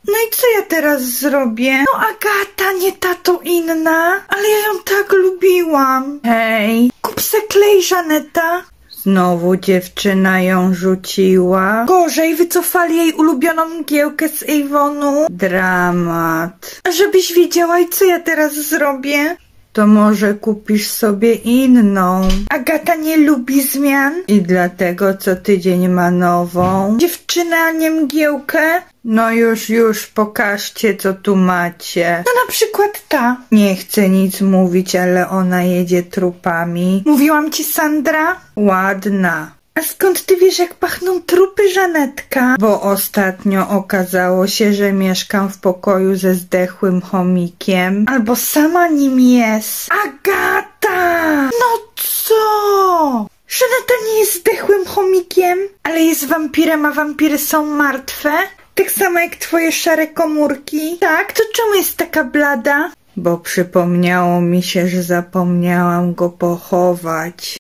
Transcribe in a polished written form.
No i co ja teraz zrobię? No Agata, nie ta to inna. Ale ja ją tak lubiłam. Hej, kup se klej, Żaneta. Znowu dziewczyna ją rzuciła. Gorzej, wycofali jej ulubioną mgiełkę z Avonu. Dramat. A żebyś wiedziała, i co ja teraz zrobię? To może kupisz sobie inną. Agata nie lubi zmian. I dlatego co tydzień ma nową. Dziewczyna, a nie mgiełkę? No już, pokażcie, co tu macie. No na przykład ta. Nie chcę nic mówić, ale ona jedzie trupami. Mówiłam ci, Sandra? Ładna. A skąd ty wiesz, jak pachną trupy, Żanetka? Bo ostatnio okazało się, że mieszkam w pokoju ze zdechłym chomikiem. Albo sama nim jest. Agata! No co? Żaneta nie jest zdechłym chomikiem, ale jest wampirem, a wampiry są martwe? Tak samo jak twoje szare komórki. Tak, to czemu jest taka blada? Bo przypomniało mi się, że zapomniałam go pochować.